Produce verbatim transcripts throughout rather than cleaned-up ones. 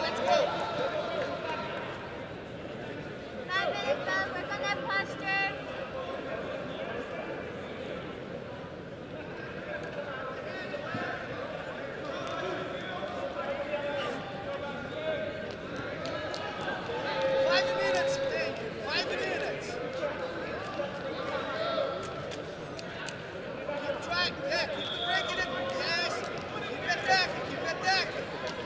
let's go. Five minutes, Bella. Work on that posture. Five minutes, Dave. Five minutes. Keep trying. Yeah, keep breaking it. Yes. Keep attacking. Keep attacking.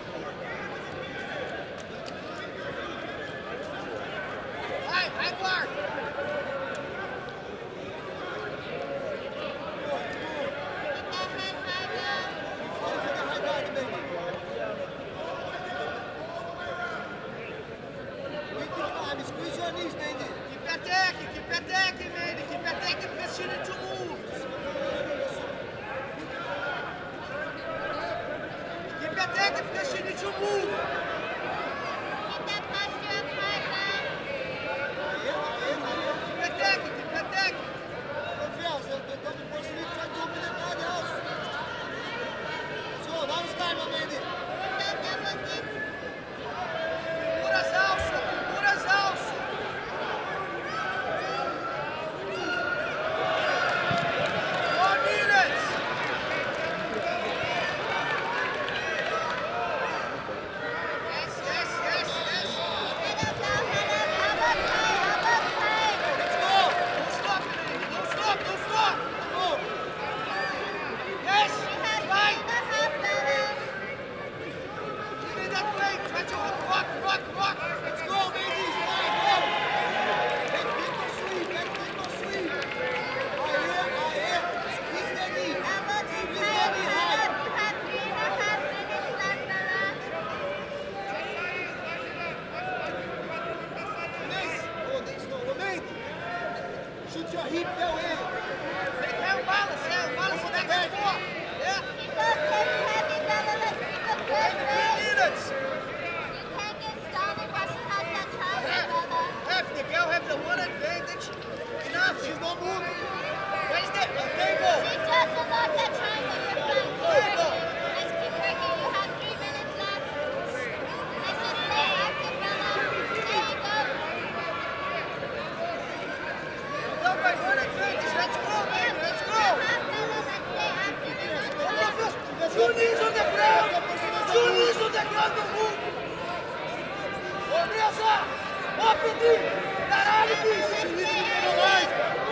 High, high bar. Get that head high, Bella. Squeeze your knees, Mandy. Keep attacking. Keep attacking, Mandy. Keep attacking. Pressure to move. Keep attacking. Pressure to move. Get that posture up high, Bella. Keep attacking. Keep attacking. Confiance, eu tô me conseguindo try to open the body house. Let's go, now it's time, Mandy. Get those elbows in. Segura as alças. Segura as alças. Four minutes. Yes, yes, yes, yes. Head up, Bella. Head up. Elbows high. Elbows high. Let's go. Don't stop, Mandy. Don't stop. Don't stop. Go. Yes. We have Right. three and a half, Bella. Lean in that way. Try to rock, rock, rock. Let's go, Mandy. Slide, go. Make people sweep. Make people sweep. Right here, right here. Squeeze the knee. Elbows in Squeeze the tight. knee Head hard. up. You have three and a half minutes left, Bella. Nice. Oh, nice. No, Mandy. Shoot your hip that way. Make him balance. Yeah, balance back and forth. Yeah. Keep those hips heavy, Bella. Let's keep the good Three rate. minutes. You can't get stalled and Russian has that triangle, Bella. Half the girl have the one advantage. Enough. She's not moving. Where's that? A table. She just unlocked that triangle. You're fine. Keep working. Let's keep working. You have three minutes left. Let's just stay active, Bella. There you go. Go by one advantage. Let's go, baby. Let's go. Half, Bella. Let's stay active and let's Come go. on, first. Two knees on the ground. Two knees on the ground. Don't move. Ô, Mesa. Ó, Pedrinho. Caralho, bicho. Esse ritmo não mais.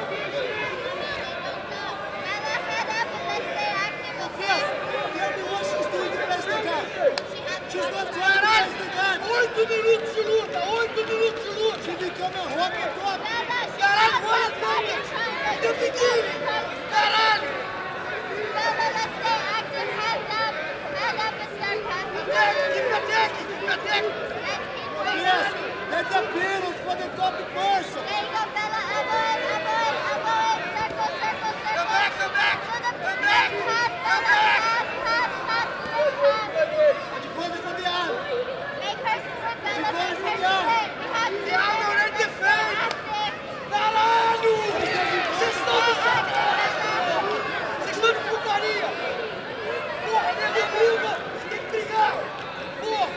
Bella, head up and let's stay active, okay? Tell me what she's doing to press the guy. She has She's one not minute. trying to press the guy. Oito minutos de luta. Oito minutos de luta. She become a rocket top. Bella, she Caralho, has olha one body só. triangle. Eu pedi. Caralho. Bella, let's stay active. Head up. Head up and start passing. Keep attacking. Keep attacking. Let's keep pushing. Yes, that's a penalty for the top person. There you go, Bella. Elbow in, elbow in, elbow in. Circle, circle, circle. Come back, come back. To the Come back. pass, Come Bella. back. Pass, pass, pass, through, pass. Advance for the arm. Make her sprint, Bella. She Make her goes for the arm. sprint. We have two The arm minutes. already Let's stay defend. active. Caralho. Vocês estão de sacanagem. Vocês estão de putaria. Porra, nego briga. Tem que brigar. Porra.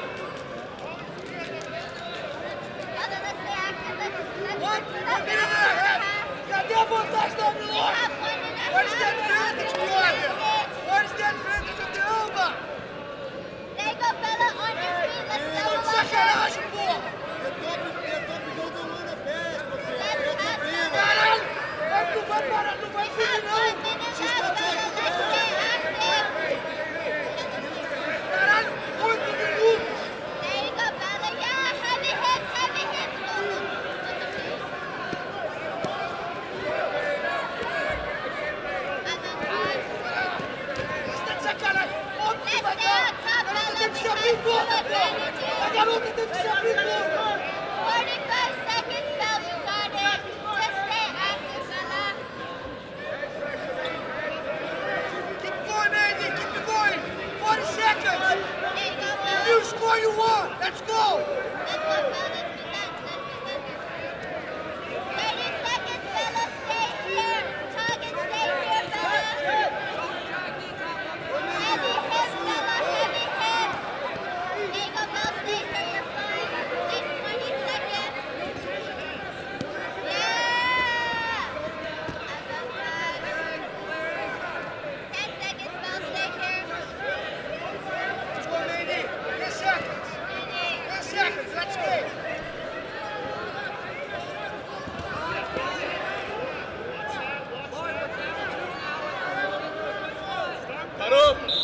Bella, let's stay active. Let's, let's One, work to one that minute and a pass. half. Cadê a vantagem da We Milwaukee? have one and a Where's the half. advantage, brother? Where's the advantage of the Elba? There you go, Bella. On your feet. Let's double up. Sacanagem, porra. The top, the top don't do one of best, my friend. Let's That's a pass, penalty. Caralho. Vai, não vai parar, não vai We fugir, have não. one minute She's left, not Bella. taking Let's the stay active. Caralho, oito minutos. There you go, Bella. Yeah, heavy hits, heavy hits. And then one. Você tá de sacanagem. Óbvio que Let's vai stay dar. on top, A garota Bella. tem We que se have abrir two toda, porra. A advantages. garota tem que se abrir toda. forty-five seconds, Bella. You got it. Just stay active, Bella. Keep going, Andy. Keep going. forty seconds. There you go, If Bella. you score, you won. Let's go. Let's go, Bella. Let's be done. Let's be done. thirty seconds, Bella. Stay here. Target, stay here, Bella. Heavy hit, Bella. Heavy hit. There you go, Bella. Stay Parou!